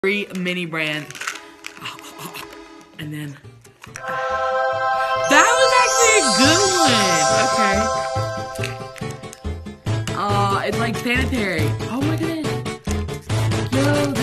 Free mini brand. And then that was actually a good one. Okay. It's like sanitary. Oh my goodness. Yo,